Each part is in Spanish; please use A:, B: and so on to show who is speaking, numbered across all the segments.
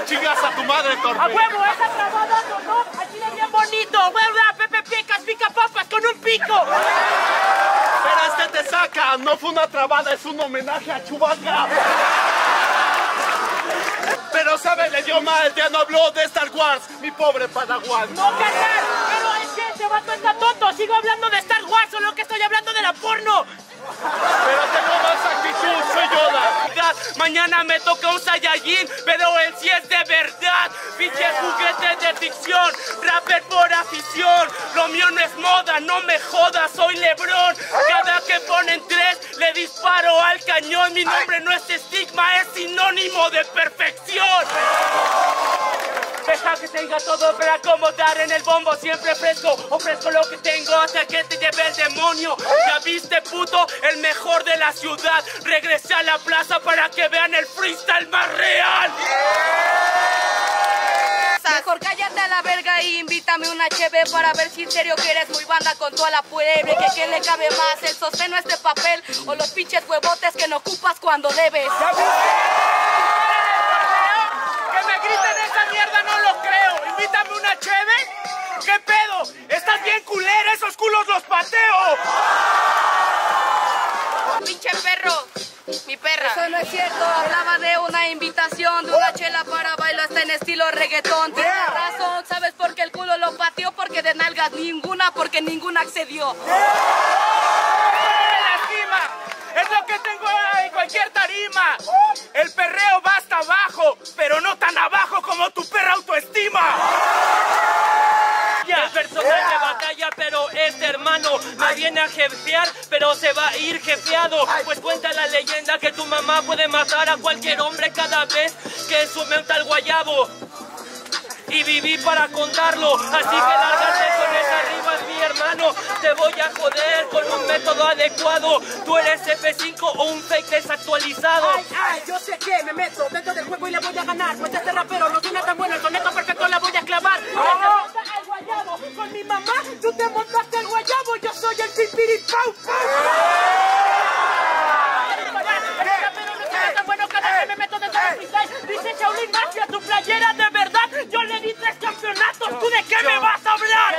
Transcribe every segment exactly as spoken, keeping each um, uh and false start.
A: chingas a tu madre, torpe.
B: ¡A huevo! ¡Esa trabada, no, no! ¡Aquí es bien bonito! ¡Huevda! ¡Pepe Picas, pica papas con un pico!
A: Pero este te saca. No fue una trabada, es un homenaje a Chewbacca. Pero sabe, le dio mal, ya no habló de Star Wars, mi pobre Padawan.
B: ¡No, carnal! Pero es que ese vato está tonto. Sigo hablando de Star Wars, solo que estoy hablando de la porno.
A: Pero tengo más actitud, soy Yoda.
B: Mañana me toca un Saiyajin, pero él sí es de verdad. Pinche juguete de ficción, rapper por afición. Lo mío no es moda, no me jodas, soy Lebron. Cada que ponen tres, le disparo al cañón. Mi nombre no es estigma, es sinónimo de perfección. Deja que tenga todo para acomodar en el bombo. Siempre fresco, ofrezco lo que tengo hasta que te lleve el demonio. Ya viste, puto, el mejor de la ciudad. Regresé a la plaza para que vean el freestyle más real.
C: Mejor cállate a la verga y invítame una cheve para ver si en serio que eres muy banda con toda la puebre. Que quién le cabe más, el sostén o este papel o los pinches huevotes que no ocupas cuando debes.
B: Que me griten esa mierda no lo creo. Invítame una cheve. ¿Qué pedo? Estás bien culera, esos culos los pateo.
C: Pinche perro. Mi perra. Eso no es cierto, hablaba de una invitación, de una chela para bailar hasta en estilo reggaetón. Tienes razón, ¿sabes por qué el culo lo pateó? Porque de nalgas ninguna, porque ninguna accedió.
B: ¡Me lastima! Es lo que tengo en cualquier tarima. El perreo va hasta abajo, pero no tan abajo como tu perra autoestima. El personal de batalla, pero este hermano me viene a jefear, pero se va a ir jefeado. Pues cuenta la leyenda que tu mamá puede matar a cualquier hombre cada vez que suelta el guayabo. Y viví para contarlo, así que lárgate con esa arriba, mi hermano. Te voy a joder con un método adecuado. Tú eres F cinco o un fake desactualizado.
D: Ay, ay, yo sé que me meto dentro del juego y le voy a ganar. Pues este rapero no suena tan bueno, el soneto perfecto la voy a clavar.
B: ¡Oh! El guayabo con mi mamá, tú te montaste el guayabo, yo soy el pipiripau. Dice Shaolin Mafia, tu playera de verdad. Yo le di tres campeonatos. ¿Tú de qué me vas a hablar?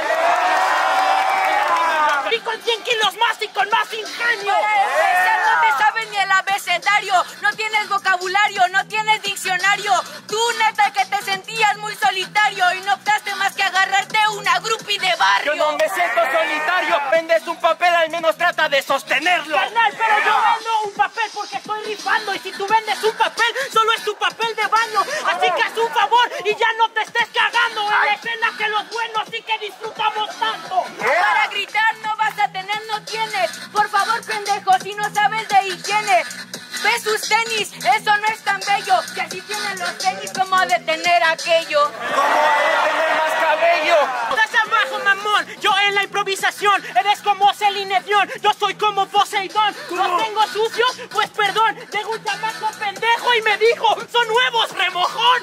B: Y con cien kilos más y con más ingenio.
C: No te sabes ni el abecedario, no tienes vocabulario, no tienes diccionario. Tú neta que te sentías muy solitario y no optaste más que agarrarte una groupie de barrio.
B: Yo no me siento solitario. Vendes un papel, al menos trata de sostenerlo. Carnal, pero yo vendo un papel porque estoy rifando. Y si tú vendes un papel, solo es tu papel de baño. Así que haz un favor y ya no te estés cagando en la escena que los buenos sí que disfrutamos tanto.
C: Para gritar no vas a tener, no tienes. Por favor, pendejo, si no sabes de higiene. Ve sus tenis, eso no es tan bello. Que así tienen los tenis, como ha de tener aquello.
B: ¿Cómo ha de tener más cabello? Estás abajo, mamón. Yo en la improvisación. Eres como Celine Dion. Yo soy como Poseidón. ¿Los tengo sucios? Pues perdón. Tengo un chamaco pendejo y me dijo, son nuevos, remojón.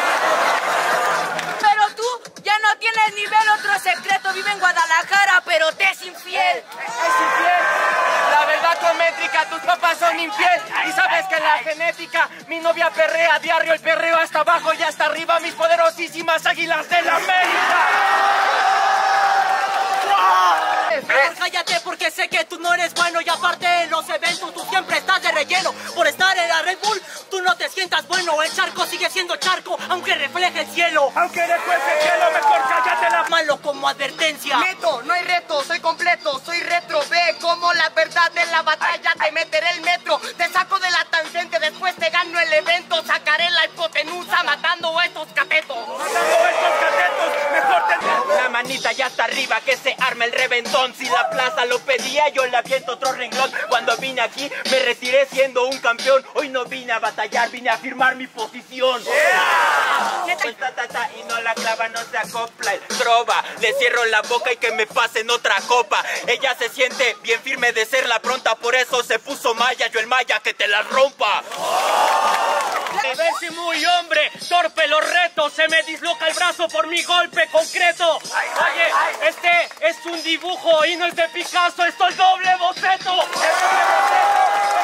C: Pero tú ya no tienes nivel, otro secreto. Vive en Guadalajara, pero te es infiel.
B: Es infiel. La verdad con métrica, tus papás son infiel. Y sabes que en la genética mi novia perrea diario, el perreo hasta abajo y hasta arriba, mis poderosísimas águilas de la América. Mejor cállate porque sé que tú no eres bueno y aparte en los eventos tú siempre estás de relleno. Por estar en la Red Bull tú no te sientas bueno, el charco sigue siendo charco aunque refleje el cielo. Aunque refleje el cielo, mejor cállate la malo como advertencia.
D: Meto, no hay reto, soy completo, soy retro. Ve como la verdad en la batalla te meteré el metro. Te saco de la tangente, después te gano el evento. Sacaré la hipotenusa matando a estos catetos.
B: Matando a estos catetos, mejor te... La manita ya está arriba, que se arme el reventón. Si la plaza lo pedía, yo le aviento otro renglón. Cuando vine aquí, me retiré siendo un campeón. Hoy no vine a batallar, vine a firmar mi posición. Yeah. Ta, ta, ta, y no la clava, no se acopla el trova. Le cierro la boca y que me pasen otra copa. Ella se siente bien firme de ser la pronta, por eso se puso maya, yo el maya que te la rompa. A ver si muy hombre, torpe los retos, se me disloca el brazo por mi golpe concreto. Oye, este es un dibujo y no es de Picasso, esto es doble boceto.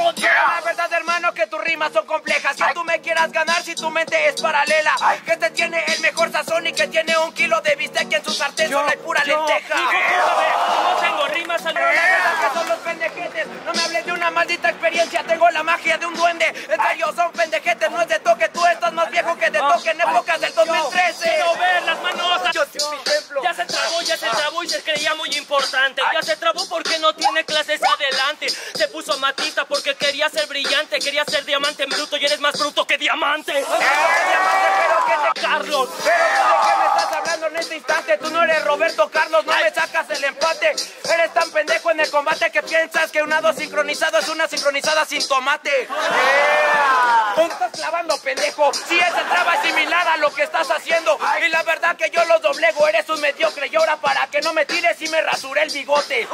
B: huevo. La verdad, hermano, que tus rimas son complejas. Si tú me quieras ganar, si tu mente es paralela. Que te tiene el mejor sazón y que tiene un kilo de bistec en su sartén, solo hay pura lenteja.
E: No tengo rimas al
B: La verdad que son los pendejetes. No me hables de una maldita experiencia. Tengo la magia de un duende. En serio, son pendejetes. No es de toque. Tú estás más viejo que de toque en épocas del dos mil trece.
E: Quiero ver las manos.
B: Yo soy un ejemplo.
E: Ya se trabó, ya se trabó y se creía muy importante. Ya se trabó porque no tiene clases adelante. Se puso matista porque quería ser brillante. Quería ser diamante en bruto y eres más bruto que diamante.
B: Eh, diamante, pero que te...
E: Carlos.
B: Pero ¿de qué me estás hablando en este instante? Tú no eres Roberto Carlos, no me sacas el empate. Eres tan pendejo en el combate que piensas que un nado sincronizado es una sincronizada sin tomate. Yeah. ¿Dónde estás clavando, pendejo? Si esa traba es similar a lo que estás haciendo. Y la verdad que yo los doblego, eres un mediocre. Y ahora para que no me tires y me rasuré el bigote.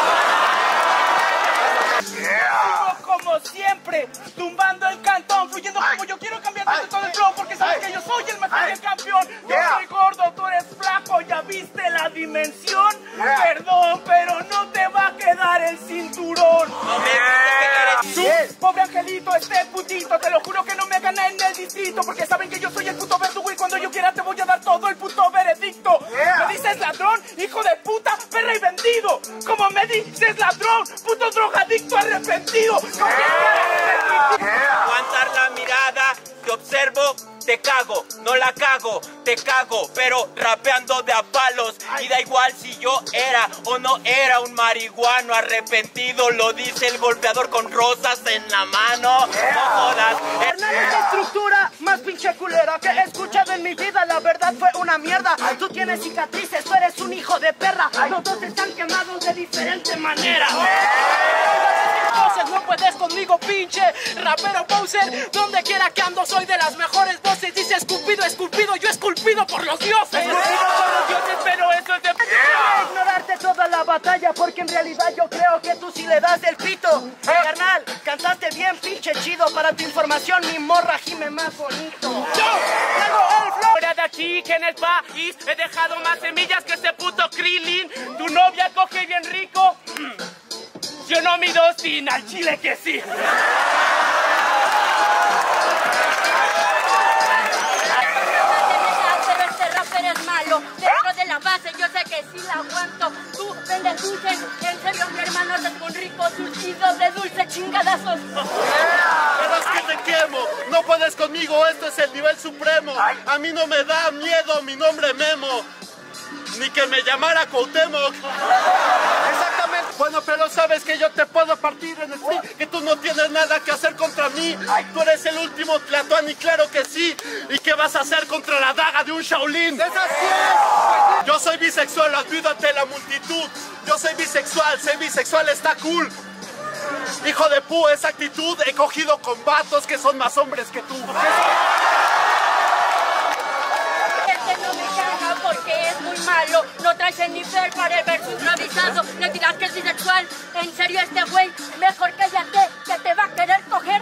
E: Yeah. Como siempre, tumbando el cantón, fluyendo como yo quiero, cambiando de todo el flow, porque sabes que yo soy el mejor del campeón. Yo
A: Yeah.
E: soy gordo, tú eres flaco, ¿ya viste la dimensión?
A: Yeah.
E: Perdón, pero no te va a quedar el cinturón.
B: No me yeah.
E: Tú, pobre angelito, este putito, te lo juro que no me gané en el distrito, porque saben que yo soy el puto verdugo y cuando yo quiera te voy a dar todo el puto veredicto.
A: Yeah.
E: Me dices ladrón, hijo de puta, perra y vendido. Como me dices ladrón, puto drogadicto arrepentido. ¿Con quién quieres permitir?
B: Aguantar la mirada, te observo, te cago, no la cago, te cago, pero rapeando de a palos. Y da igual si yo era o no era un marihuano arrepentido, lo dice el golpeador con rosas en la mano. No jodas.
D: Carnal, esta estructura más pinche culera que he escuchado en mi vida, la verdad fue una mierda. Tú tienes cicatrices, tú eres un hijo de perra. Los dos están quemados de diferente manera.
E: Voces, no puedes conmigo, pinche rapero poser. Donde quiera que ando soy de las mejores voces. Dice esculpido, esculpido, yo esculpido por los dioses. Esculpido por los dioses, pero eso es de...
D: Voy a ignorarte toda la batalla porque en realidad yo creo que tú sí le das el pito. Eh, carnal, cantaste bien pinche chido. Para tu información, mi morra gime más bonito.
E: Yo tengo el flow. Fuera de aquí que en el país he dejado más semillas que ese puto Krillin. Tu novia coge bien rico. Yo no mido sin al chile que sí.
C: Pero este rapper es malo. Dentro de la base yo sé que sí la aguanto. Tú vendes dulces, en serio mi hermano tengo un rico surtido de dulce chingadazos.
A: Pero es que te quemo, no puedes conmigo, esto es el nivel supremo. A mí no me da miedo mi nombre Memo, ni que me llamara Cuauhtémoc. Exactamente. Bueno, pero sabes que yo te puedo partir en el fin, que tú no tienes nada que hacer contra mí. Tú eres el último Tlatoani, y claro que sí. ¿Y qué vas a hacer contra la daga de un Shaolin? Yo soy bisexual, olvídate la multitud. Yo soy bisexual, ser bisexual está cool. Hijo de pu, esa actitud, he cogido con vatos que son más hombres que tú.
C: Este no me caga porque es muy malo. No traes el nivel para el verso improvisado. Le dirás que es bisexual. En serio este güey, mejor cállate, que te va a querer coger.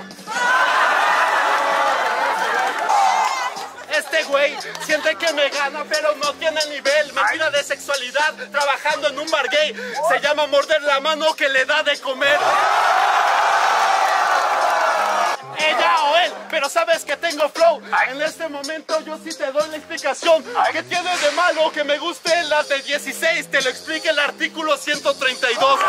A: Este güey siente que me gana, pero no tiene nivel. Me tira de sexualidad trabajando en un bar gay. Se llama morder la mano que le da de comer. Ella o él, pero sabes que tengo flow. En este momento yo sí te doy la explicación. ¿Qué tiene de malo que me gusten las de dieciséis? Te lo explica el artículo ciento treinta y dos.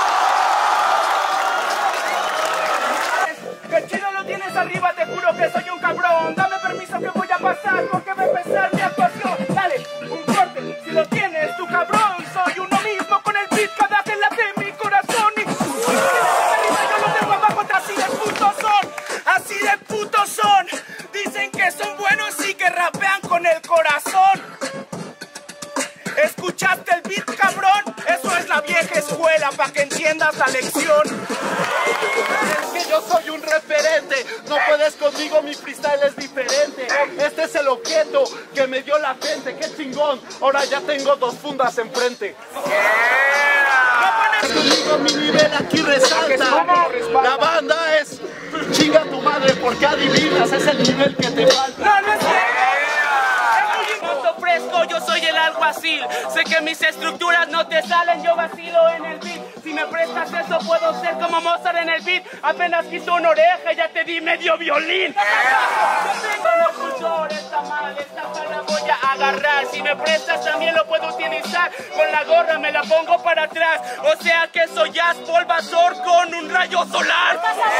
E: Que chido lo tienes arriba, te juro que soy un cabrón. Dame permiso que voy a pasar porque va a empezar mi actuación. Dale, un corte, si lo tienes tu cabrón. Soy uno mismo con el beat cada que late mi corazón. Y si lo tienes arriba yo lo tengo abajo, así de putos son. Así de putos son. Dicen que son buenos y que rapean con el corazón. ¿Escuchaste el beat, cabrón? Eso es la vieja escuela, para que entiendas la lección.
A: Es que yo soy un referente, no puedes conmigo, mi freestyle es diferente. Este es el objeto que me dio la gente, qué chingón. Ahora ya tengo dos fundas enfrente. No puedes conmigo, mi nivel aquí resalta. La banda es chinga tu madre porque adivinas, es el nivel que te falta.
E: No, no es cierto. Es muy fresco, yo soy el alguacil. fácil. Sé que mis estructuras no te salen, yo vacilo en el beat. Si me prestas eso puedo ser como Mozart en el beat. Apenas quito una oreja ya te di medio violín. Yo tengo el cultor, esta mal, esta pala voy a agarrar. Si me prestas también lo puedo utilizar. Con la gorra me la pongo para atrás. O sea que soy Jazz Polvazor con un rayo solar.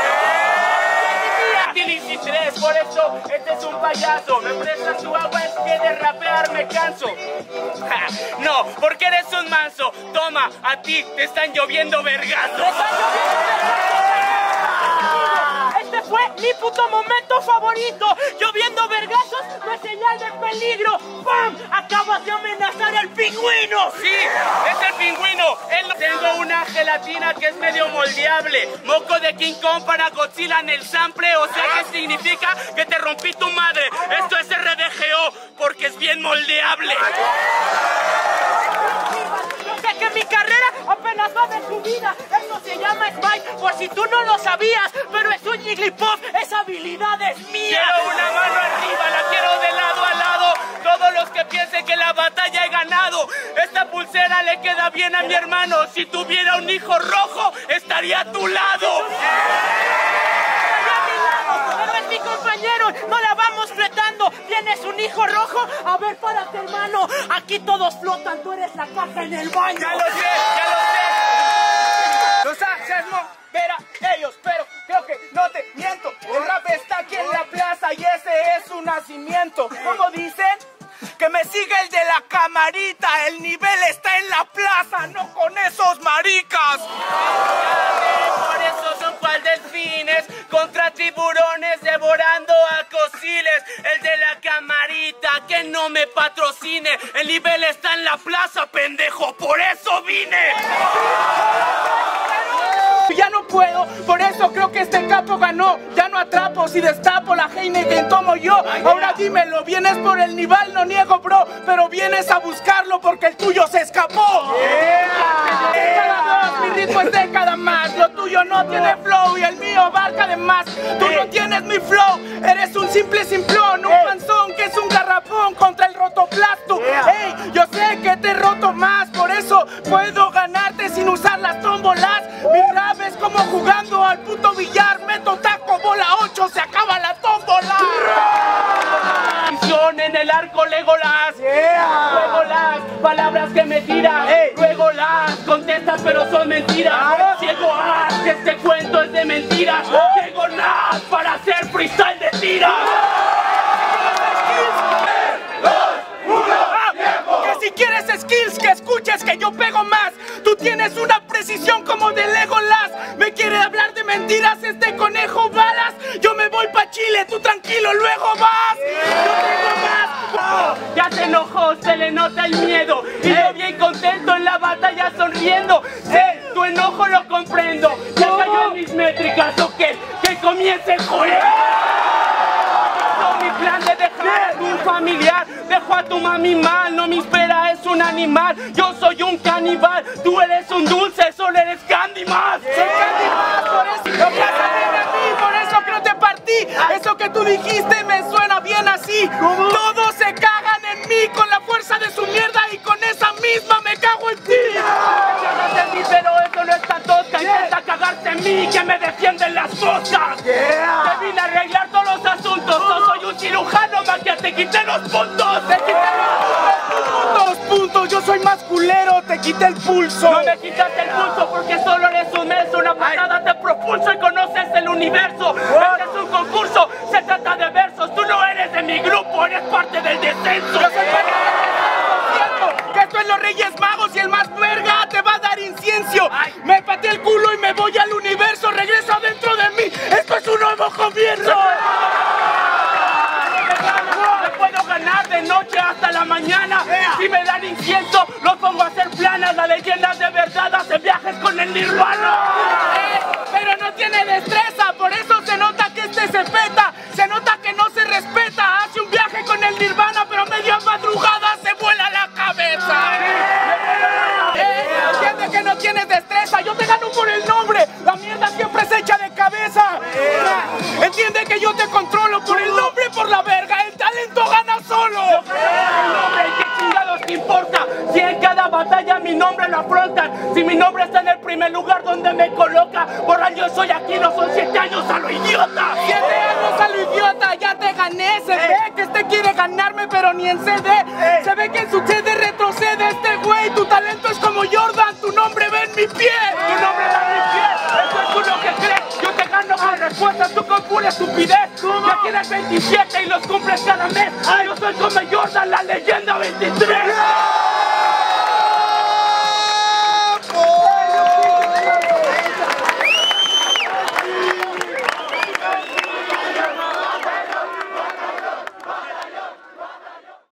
E: tres, por eso este es un payaso. Me prestas tu agua, es que de rapear me canso. Ja, no, porque eres un manso. Toma, a ti te están lloviendo vergazos. ¡Me están lloviendo vergazos! Este fue mi puto momento favorito. Lloviendo vergazos no es señal de peligro. ¡Pam! Acabas de amenazar al pingüino. Sí, es el pingüino. Él... Tengo una gelatina que es medio moldeable. Moco de King Kong para Godzilla en el sample. O sea que significa que te rompí tu madre. Esto es R D G O porque es bien moldeable. O sea que mi carrera apenas va de subida. Esto se llama Spike, por si tú no lo sabías. Pero es un Jigglypuff, esa habilidad es mía. Quiero una mano arriba, la quiero de lado a lado. Todos los que piensen que la batalla he ganado. Esta pulsera le queda bien a mi hermano. Si tuviera un hijo rojo, estaría a tu lado. Pero es mi compañero, no la vamos fletando. ¿Tienes un hijo rojo? A ver, párate, hermano. Aquí todos flotan, tú eres la caja en el baño. Ya lo sé, ya lo sé. Los haces no, verá ellos, pero creo que no te miento. El rap está aquí en la plaza y ese es su nacimiento. ¿Cómo dicen? Que me siga el de la camarita, el nivel está en la plaza, no con esos maricas. Por eso son cual delfines, contra tiburones devorando a cociles. El de la camarita, que no me patrocine, el nivel está en la plaza, pendejo, por eso vine. Ya no puedo, por eso creo que este capo ganó. Ya no atrapo, si destapo la Heineken tomo yo. Ahora dímelo, vienes por el nivel, no niego, bro, pero vienes a buscarlo porque el tuyo se escapó. Yeah. Década dos, mi ritmo es década más. Lo tuyo no tiene flow y el mío abarca de más. Tú no tienes mi flow, eres un simple simplón, un panzón que es un garrafón contra el rotoplasto. Ey, yo sé que te he roto más, por eso puedo ganarte sin usar las tómbolas. Mi rap es como jugando al puto billar. Meto taco, bola ocho, se acaba la tómbola. En el arco Legolas, yeah. Legolas, palabras que me tiran, hey. Legolas, contesta pero son mentiras. Ah. Ciego, ah, que este cuento es de mentiras. Ah. Legolas para hacer freestyle de tiras. Si quieres skills, que escuches que yo pego más. Tú tienes una precisión como de Legolas. Me quiere hablar de mentiras este conejo balas. Yo me voy pa' Chile, tú tranquilo, luego vas. Yo tengo más. Oh, ya se enojó, se le nota el miedo. Y yo bien contento en la batalla sonriendo. Eh, tu enojo lo comprendo. Ya cayó en mis métricas, ok, que comience el juego. Mi plan de dejar a tu familiar. Dejo a tu mami mal, no me espera, es un animal. Yo soy un caníbal, tú eres un dulce, solo eres Candy más. Yeah. Soy Candy más, por eso no pasa bien a mí, por eso que no te partí. Eso que tú dijiste me suena bien así. ¿Cómo? Todos se cagan en mí con la fuerza de su mierda y con esa misma me cago en ti. Yeah. Yo no entendí, pero eso no es tan tosca. Yeah. Intenta cagarse en mí, que me defienden las cosas. Yeah. Te vine a arreglar todos los asuntos. No soy un cirujano, más que te quité los puntos. Te quité los puntos, puntos. Yo soy más culero, te quité el pulso. No me quitaste el pulso porque solo eres un menso. Una patada te propulso y conoces el universo. Este es un concurso, se trata de versos. Tú no eres de mi grupo, eres parte del descenso. Yo soy parte del descenso. Que esto es los Reyes Magos y el más verga te va a dar incienso. Ay. Me pateé el culo y me voy al universo. Regreso adentro de mí. Esto es un nuevo comienzo. Puedo ganar de noche hasta la mañana. Yeah. Si me dan incienso, los pongo a hacer planas. Las leyendas de verdad hacen viajes con el nirvana. Eh, pero no tiene destreza, por eso se nota que este se peta. Se nota que no se respeta. Hace un viaje con el nirvana, pero media madrugada se vuela la cabeza. Eh, entiende que no tienes destreza. Yo te gano por el nombre. La mierda siempre se echa de cabeza. Yeah. Entiende que yo te controlo por el nombre, por la verga. El talento gana solo. No, el nombre, ¿qué chingados te importa? lo afrontan. Si mi nombre está en el primer lugar donde me coloca, por año soy aquí, no son siete años a lo idiota.
F: Siete años a lo idiota, ya te gané. Se
E: Ey.
F: ve que este quiere ganarme, pero ni en C D.
E: Ey.
F: Se ve que en su C D retrocede este güey. Tu talento es como Jordan, tu nombre ve en mi piel.
E: Tu nombre da mi piel, eso es tú lo que crees. Yo te gano con respuestas, tú con pura estupidez. Ya tienes veintisiete y los cumples cada mes. Yo soy como Jordan, la leyenda veintitrés.